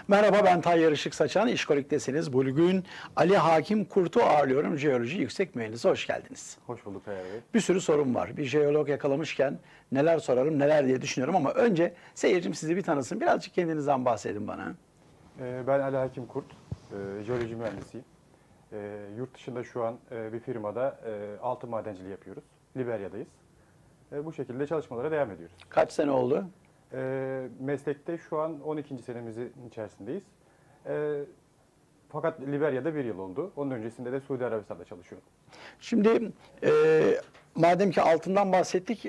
Merhaba, ben Tayyar Işık Saçan. İşkolik'tesiniz. Bugün Ali Hakim Kurt'u ağırlıyorum. Jeoloji yüksek mühendisi. Hoş geldiniz. Hoş bulduk Tayyar Bey. Bir sürü sorum var. Bir jeolog yakalamışken neler sorarım, neler diye düşünüyorum ama önce seyircim sizi bir tanısın. Birazcık kendinizden bahsedin bana. Ben Ali Hakim Kurt, jeoloji mühendisiyim. Yurt dışında şu an bir firmada altın madenciliği yapıyoruz. Liberya'dayız. Bu şekilde çalışmalara devam ediyoruz. Kaç sene oldu? Meslekte şu an 12. senemizin içerisindeyiz. Fakat Liberya'da 1 yıl oldu. Onun öncesinde de Suudi Arabistan'da çalışıyorum. Şimdi madem ki altından bahsettik,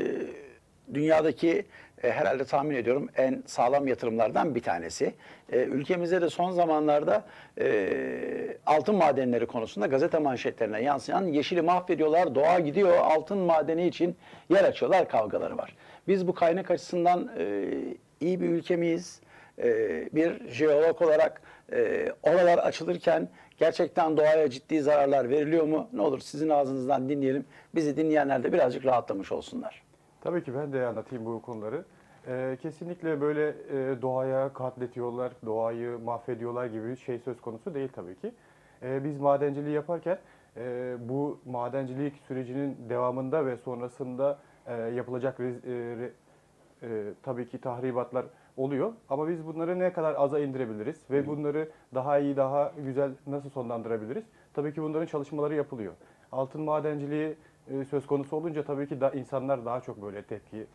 dünyadaki herhalde tahmin ediyorum en sağlam yatırımlardan bir tanesi. Ülkemizde de son zamanlarda altın madenleri konusunda gazete manşetlerine yansıyan yeşili mahvediyorlar, doğa gidiyor, altın madeni için yer açıyorlar kavgaları var. Biz bu kaynak açısından iyi bir ülke miyiz? Bir jeolog olarak oralar açılırken gerçekten doğaya ciddi zararlar veriliyor mu? Ne olur sizin ağzınızdan dinleyelim. Bizi dinleyenler de birazcık rahatlamış olsunlar. Tabii ki ben de anlatayım bu konuları. Kesinlikle böyle doğaya katletiyorlar, doğayı mahvediyorlar gibi bir şey söz konusu değil tabii ki. Biz madenciliği yaparken bu madencilik sürecinin devamında ve sonrasında yapılacak tabii ki tahribatlar oluyor. Ama biz bunları ne kadar aza indirebiliriz ve bunları daha iyi, daha güzel nasıl sonlandırabiliriz? Tabii ki bunların çalışmaları yapılıyor. Altın madenciliği söz konusu olunca tabii ki insanlar daha çok böyle tepki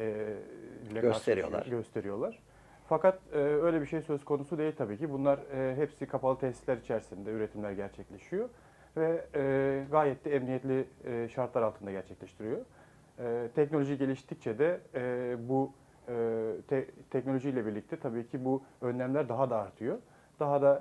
gösteriyorlar. Fakat öyle bir şey söz konusu değil tabii ki. Bunlar hepsi kapalı tesisler içerisinde üretimler gerçekleşiyor ve gayet de emniyetli şartlar altında gerçekleştiriyor. Teknoloji geliştikçe de bu teknolojiyle birlikte tabii ki bu önlemler daha da artıyor. Daha da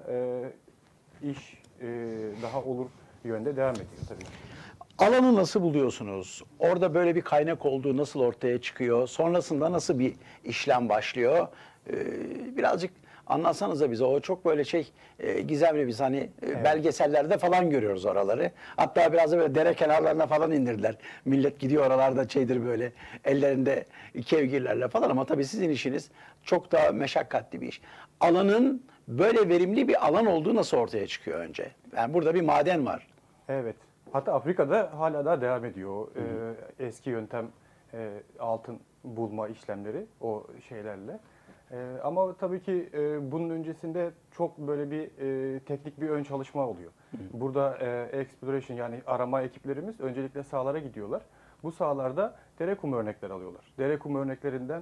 iş daha olur yönde devam ediyor tabii ki. Alanı nasıl buluyorsunuz? Orada böyle bir kaynak olduğu nasıl ortaya çıkıyor? Sonrasında nasıl bir işlem başlıyor? Birazcık anlatsanıza bize. O çok böyle gizemli, biz hani belgesellerde falan görüyoruz oraları. Hatta biraz da böyle dere kenarlarına falan indirdiler. Millet gidiyor oralarda böyle ellerinde kevgirlerle falan, ama tabii sizin işiniz çok daha meşakkatli bir iş. Alanın böyle verimli bir alan olduğu nasıl ortaya çıkıyor önce? Yani burada bir maden var. Evet. Hatta Afrika'da hala da devam ediyor. Eski yöntem altın bulma işlemleri o şeylerle. Ama tabii ki bunun öncesinde çok böyle bir teknik bir ön çalışma oluyor. Burada exploration yani arama ekiplerimiz öncelikle sahalara gidiyorlar. Bu sahalarda dere kumu örnekler alıyorlar. Dere kumu örneklerinden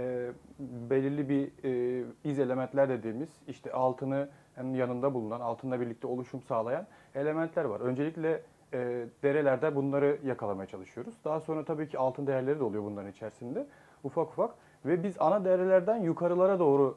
belirli bir iz elementler dediğimiz işte altını yanında bulunan, altınla birlikte oluşum sağlayan elementler var. Öncelikle derelerde bunları yakalamaya çalışıyoruz. Daha sonra tabii ki altın değerleri de oluyor bunların içerisinde. Ufak ufak. Ve biz ana derelerden yukarılara doğru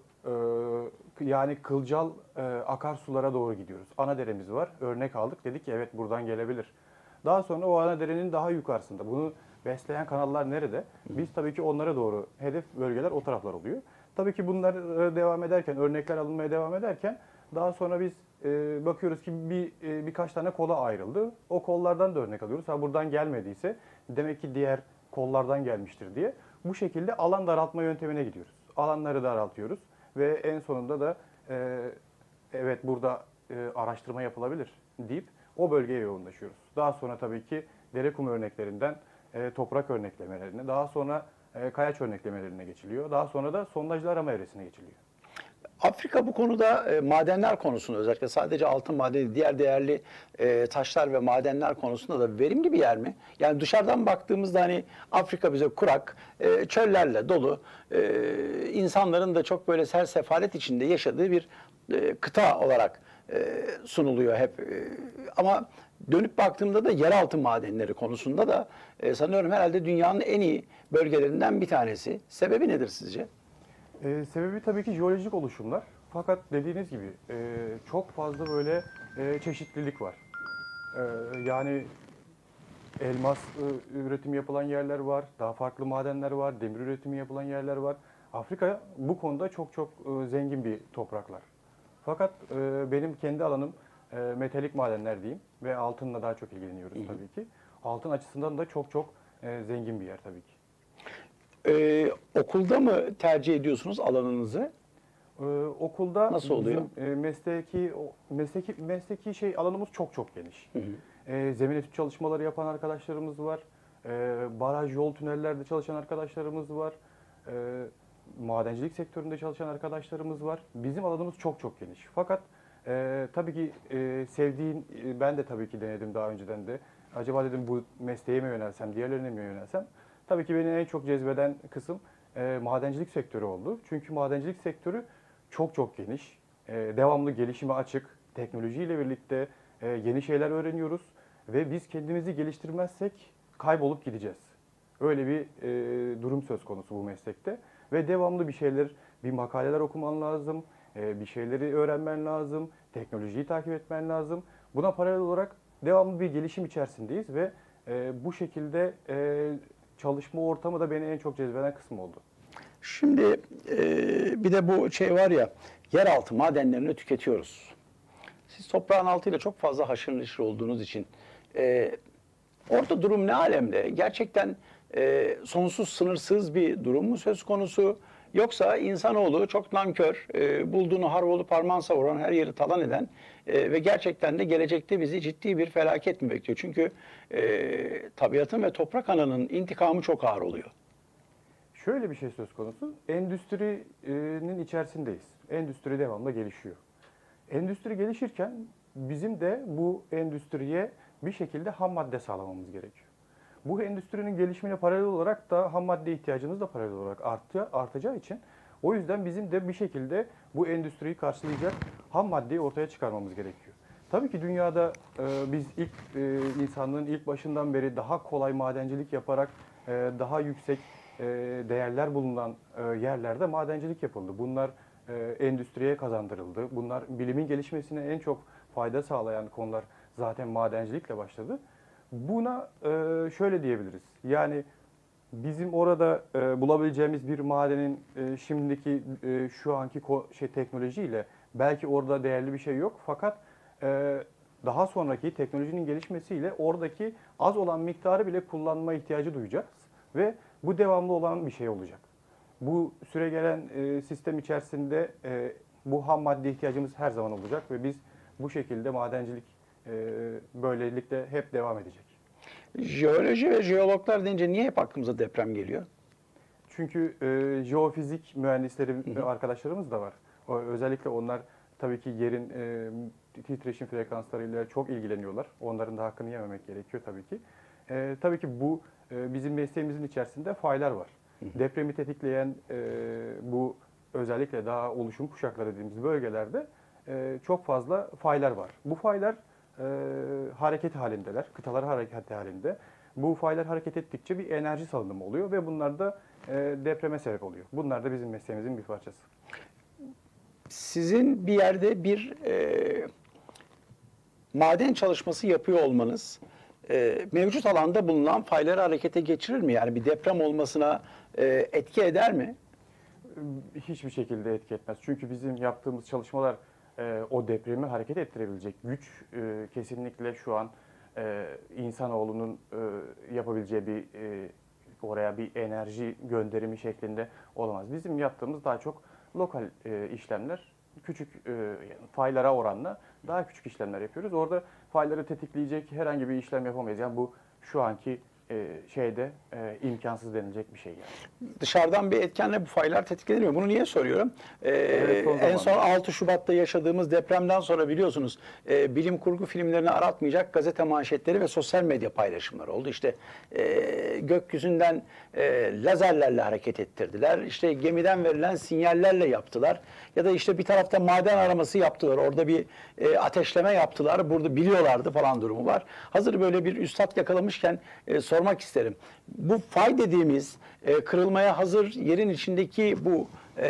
yani kılcal akarsulara doğru gidiyoruz. Ana deremiz var. Örnek aldık. Dedik ki evet buradan gelebilir. Daha sonra o ana derenin daha yukarısında. Bunu besleyen kanallar nerede? Biz tabii ki onlara doğru hedef bölgeler o taraflar oluyor. Tabii ki bunlar devam ederken, örnekler alınmaya devam ederken daha sonra biz bakıyoruz ki birkaç tane kola ayrıldı. O kollardan da örnek alıyoruz. Ha buradan gelmediyse demek ki diğer kollardan gelmiştir diye. Bu şekilde alan daraltma yöntemine gidiyoruz. Alanları daraltıyoruz ve en sonunda da evet burada araştırma yapılabilir deyip o bölgeye yoğunlaşıyoruz. Daha sonra tabii ki dere kum örneklerinden toprak örneklemelerine, daha sonra kayaç örneklemelerine geçiliyor. Daha sonra da sondajlı arama evresine geçiliyor. Afrika bu konuda madenler konusunda, özellikle sadece altın madeni, diğer değerli taşlar ve madenler konusunda da verimli bir yer mi? Yani dışarıdan baktığımızda hani Afrika bize kurak, çöllerle dolu, insanların da çok böyle sersefalet içinde yaşadığı bir kıta olarak sunuluyor hep. Ama dönüp baktığımda da yeraltı madenleri konusunda da sanıyorum herhalde dünyanın en iyi bölgelerinden bir tanesi. Sebebi nedir sizce? Sebebi tabii ki jeolojik oluşumlar. Fakat dediğiniz gibi çok fazla böyle çeşitlilik var. Yani elmas üretimi yapılan yerler var, daha farklı madenler var, demir üretimi yapılan yerler var. Afrika bu konuda çok zengin bir topraklar. Fakat benim kendi alanım metalik madenler diyeyim ve altınla daha çok ilgileniyoruz tabii ki. Altın açısından da çok zengin bir yer tabii ki. Okulda mı tercih ediyorsunuz alanınızı? Okulda Nasıl oluyor? bizim mesleki şey alanımız çok geniş. Zemin etüt çalışmaları yapan arkadaşlarımız var. Baraj, yol, tünellerde çalışan arkadaşlarımız var. Madencilik sektöründe çalışan arkadaşlarımız var. Bizim alanımız çok geniş. Fakat tabii ki sevdiğin, ben de tabii ki denedim daha önceden de. Acaba dedim bu mesleğe mi yönelsem, diğerlerine mi yönelsem? Tabii ki beni en çok cezbeden kısım madencilik sektörü oldu. Çünkü madencilik sektörü çok geniş. Devamlı gelişime açık. Teknolojiyle birlikte yeni şeyler öğreniyoruz. Ve biz kendimizi geliştirmezsek kaybolup gideceğiz. Öyle bir durum söz konusu bu meslekte. Ve devamlı bir makaleler okuman lazım, bir şeyleri öğrenmen lazım, teknolojiyi takip etmen lazım. Buna paralel olarak devamlı bir gelişim içerisindeyiz ve bu şekilde çalışma ortamı da beni en çok cezbeden kısım oldu. Şimdi bir de bu şey var ya, yeraltı madenlerini tüketiyoruz. Siz toprağın altıyla çok fazla haşır neşir olduğunuz için orada durum ne alemde? Gerçekten sonsuz, sınırsız bir durum mu söz konusu? Yoksa insanoğlu çok nankör, bulduğunu harvolu parmağın savuran, her yeri talan eden ve gerçekten de gelecekte bizi ciddi bir felaket mi bekliyor? Çünkü tabiatın ve toprak ananın intikamı çok ağır oluyor. Şöyle bir şey söz konusu, endüstrinin içerisindeyiz. Endüstri devamlı gelişiyor. Endüstri gelişirken bizim de bu endüstriye bir şekilde ham madde sağlamamız gerekiyor. Bu endüstrinin gelişimine paralel olarak da ham madde ihtiyacımız da paralel olarak artacağı için o yüzden bizim de bir şekilde bu endüstriyi karşılayacak ham maddeyi ortaya çıkarmamız gerekiyor. Tabii ki dünyada biz insanlığın ilk başından beri daha kolay madencilik yaparak daha yüksek değerler bulunan yerlerde madencilik yapıldı. Bunlar endüstriye kazandırıldı. Bunlar bilimin gelişmesine en çok fayda sağlayan konular zaten madencilikle başladı. Buna şöyle diyebiliriz. Yani bizim orada bulabileceğimiz bir madenin şimdiki şu anki teknolojiyle belki orada değerli bir şey yok. Fakat daha sonraki teknolojinin gelişmesiyle oradaki az olan miktarı bile kullanma ihtiyacı duyacağız. Ve bu devamlı olan bir şey olacak. Bu süregelen sistem içerisinde bu ham madde ihtiyacımız her zaman olacak ve biz bu şekilde madencilik böylelikle hep devam edecek. Jeoloji ve jeologlar deyince niye hep aklımıza deprem geliyor? Çünkü jeofizik mühendisleri arkadaşlarımız da var. Özellikle onlar tabii ki yerin titreşim frekanslarıyla çok ilgileniyorlar. Onların da hakkını yememek gerekiyor tabii ki. Tabii ki bu bizim mesleğimizin içerisinde faylar var. Depremi tetikleyen bu özellikle daha oluşum kuşakları dediğimiz bölgelerde çok fazla faylar var. Bu faylar hareket halindeler, kıtalar hareket halinde. Bu faylar hareket ettikçe bir enerji salınımı oluyor ve bunlar da depreme sebep oluyor. Bunlar da bizim mesleğimizin bir parçası. Sizin bir yerde bir maden çalışması yapıyor olmanız mevcut alanda bulunan fayları harekete geçirir mi? Yani bir deprem olmasına etki eder mi? Hiçbir şekilde etki etmez. Çünkü bizim yaptığımız çalışmalar o depremi hareket ettirebilecek güç kesinlikle şu an insanoğlunun yapabileceği bir oraya bir enerji gönderimi şeklinde olamaz. Bizim yaptığımız daha çok lokal işlemler, küçük faylara oranla daha küçük işlemler yapıyoruz. Orada fayları tetikleyecek herhangi bir işlem yapamayız. Yani bu şu anki imkansız denilecek bir şey yani. Dışarıdan bir etkenle bu faylar tetiklenir. Bunu niye soruyorum? Evet, En son 6 Şubat'ta yaşadığımız depremden sonra biliyorsunuz bilim kurgu filmlerini aratmayacak gazete manşetleri ve sosyal medya paylaşımları oldu. İşte gökyüzünden lazerlerle hareket ettirdiler. İşte gemiden verilen sinyallerle yaptılar. Ya da işte bir tarafta maden araması yaptılar. Orada bir ateşleme yaptılar. Burada biliyorlardı falan durumu var. Hazır böyle bir üstad yakalamışken sormak isterim. Bu fay dediğimiz kırılmaya hazır yerin içindeki bu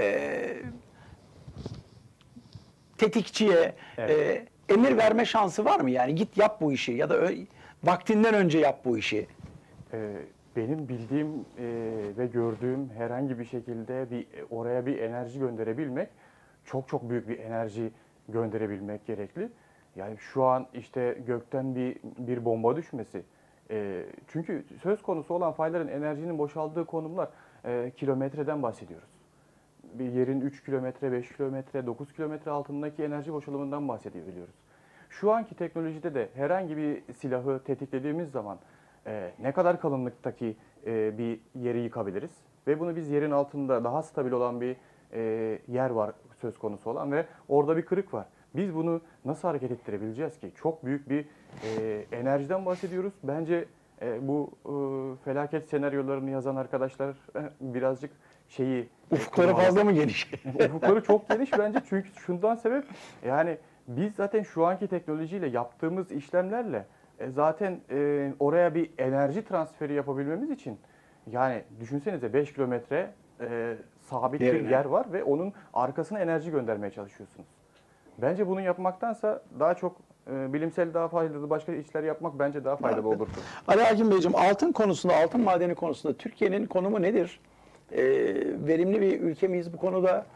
tetikçiye Evet. Emir verme şansı var mı? Yani git yap bu işi ya da vaktinden önce yap bu işi. Benim bildiğim ve gördüğüm herhangi bir şekilde oraya bir enerji gönderebilmek çok büyük bir enerji gönderebilmek gerekli. Yani şu an işte gökten bir bomba düşmesi. Çünkü söz konusu olan fayların enerjinin boşaldığı konumlar kilometreden bahsediyoruz. bir yerin 3 kilometre, 5 kilometre, 9 kilometre altındaki enerji boşalımından bahsedebiliyoruz. Şu anki teknolojide de herhangi bir silahı tetiklediğimiz zaman ne kadar kalınlıktaki bir yeri yıkabiliriz? Ve bunu biz yerin altında daha stabil olan bir yer var söz konusu olan ve orada bir kırık var. Biz bunu nasıl hareket ettirebileceğiz ki? Çok büyük bir enerjiden bahsediyoruz. Bence bu felaket senaryolarını yazan arkadaşlar birazcık Ufukları fazla mı geniş? ufukları çok geniş bence çünkü şundan sebep yani biz zaten şu anki teknolojiyle yaptığımız işlemlerle zaten oraya bir enerji transferi yapabilmemiz için yani düşünsenize 5 kilometre sabit bir Yerine. yer var ve onun arkasına enerji göndermeye çalışıyorsunuz. Bence bunu yapmaktansa daha çok bilimsel daha faydalı başka işler yapmak bence daha faydalı olurdu. Ali Hakim Beyciğim, altın konusunda, altın madeni konusunda Türkiye'nin konumu nedir? Verimli bir ülke miyiz bu konuda?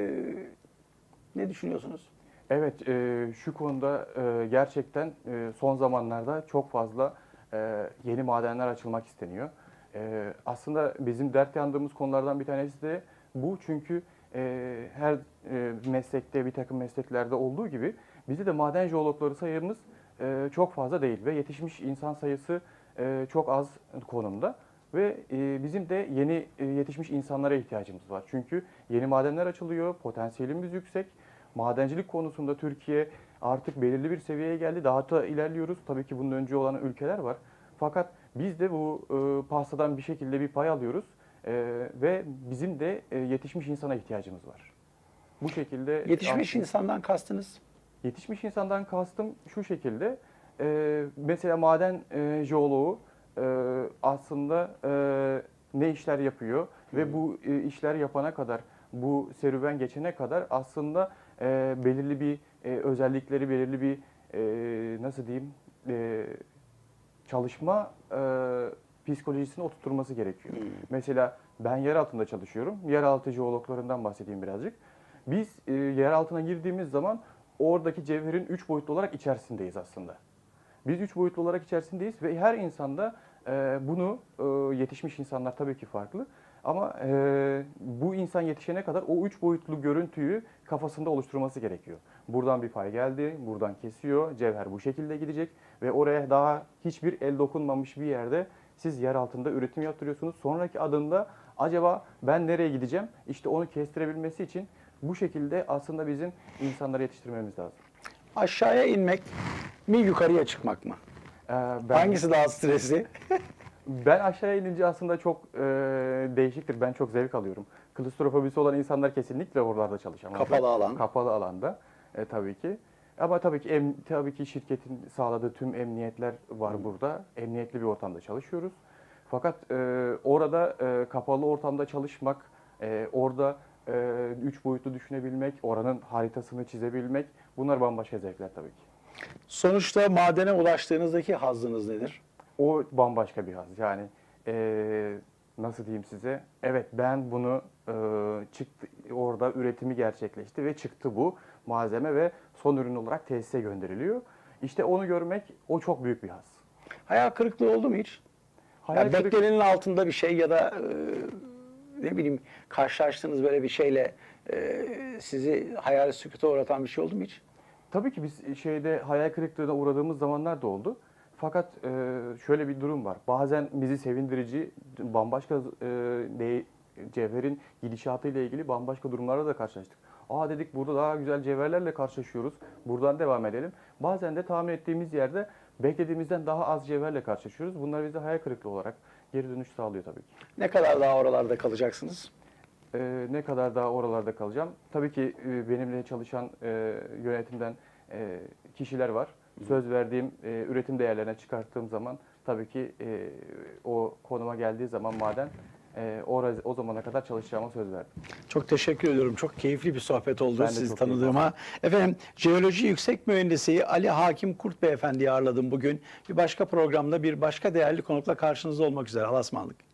Ne düşünüyorsunuz? Evet, şu konuda gerçekten son zamanlarda çok fazla yeni madenler açılmak isteniyor. Aslında bizim dert yandığımız konulardan bir tanesi de bu çünkü her meslekte, bir takım mesleklerde olduğu gibi bizde de maden jeologları sayımız çok fazla değil ve yetişmiş insan sayısı çok az konumda. Ve bizim de yeni yetişmiş insanlara ihtiyacımız var. Çünkü yeni madenler açılıyor, potansiyelimiz yüksek. Madencilik konusunda Türkiye artık belirli bir seviyeye geldi. Daha da ilerliyoruz. Tabii ki bunun önce olan ülkeler var. Fakat biz de bu pastadan bir şekilde bir pay alıyoruz. Ve bizim de yetişmiş insana ihtiyacımız var. Bu şekilde... Yetişmiş insandan kastınız? Yetişmiş insandan kastım şu şekilde. Mesela maden jeoloğu aslında ne işler yapıyor ve bu işler yapana kadar, bu serüven geçene kadar aslında belirli bir özellikleri, belirli bir nasıl diyeyim çalışma psikolojisini oturtturması gerekiyor. Mesela ben yer altında çalışıyorum. Yeraltı jeologlarından bahsedeyim birazcık. Biz yer altına girdiğimiz zaman oradaki cevherin 3 boyutlu olarak içerisindeyiz aslında. Biz 3 boyutlu olarak içerisindeyiz ve her insanda bunu yetişmiş insanlar tabii ki farklı. Ama bu insan yetişene kadar o 3 boyutlu görüntüyü kafasında oluşturması gerekiyor. Buradan bir pay geldi, buradan kesiyor, cevher bu şekilde gidecek ve oraya daha hiçbir el dokunmamış bir yerde siz yer altında üretim yaptırıyorsunuz. Sonraki adımda acaba ben nereye gideceğim? İşte onu kestirebilmesi için bu şekilde aslında bizim insanları yetiştirmemiz lazım. Aşağıya inmek mi, yukarıya çıkmak mı? Hangisi daha stresli? Ben aşağıya inince aslında çok değişiktir. Ben çok zevk alıyorum. Klostrofobisi olan insanlar kesinlikle oralarda çalışamaz. Kapalı alan. Kapalı alanda tabii ki. Ama tabii ki şirketin sağladığı tüm emniyetler var burada. Emniyetli bir ortamda çalışıyoruz. Fakat orada kapalı ortamda çalışmak, orada 3 boyutlu düşünebilmek, oranın haritasını çizebilmek bunlar bambaşka zevkler tabii ki. Sonuçta madene ulaştığınızdaki hazzınız nedir? O bambaşka bir haz. Yani nasıl diyeyim size? Evet ben bunu çıktı orada üretimi gerçekleşti ve çıktı bu malzeme ve son ürün olarak tesise gönderiliyor. İşte onu görmek o çok büyük bir haz. Hayal kırıklığı oldu mu hiç? Yani beklenenin altında bir şey ya da ne bileyim karşılaştığınız böyle bir şeyle sizi hayal sükûta uğratan bir şey oldu mu hiç? Tabii ki biz hayal kırıklığına uğradığımız zamanlar da oldu. Fakat şöyle bir durum var. Bazen bizi sevindirici, bambaşka cevherin gidişatıyla ilgili bambaşka durumlarla da karşılaştık. Aa dedik burada daha güzel cevherlerle karşılaşıyoruz. Buradan devam edelim. Bazen de tahmin ettiğimiz yerde beklediğimizden daha az cevherle karşılaşıyoruz. Bunlar bize hayal kırıklığı olarak geri dönüş sağlıyor tabii ki. Ne kadar daha oralarda kalacaksınız? Ne kadar daha oralarda kalacağım? Tabii ki benimle çalışan yönetimden kişiler var. Söz verdiğim üretim değerlerine çıkarttığım zaman tabii ki o konuma geldiği zaman maden o zamana kadar çalışacağıma söz verdim. Çok teşekkür ediyorum. Çok keyifli bir sohbet oldu Ben de sizi çok tanıdığıma. Efendim, Jeoloji Yüksek Mühendisi Ali Hakim Kurt Beyefendi'yi ağırladım bugün. Bir başka programda bir başka değerli konukla karşınızda olmak üzere. Allah'a ısmarladık.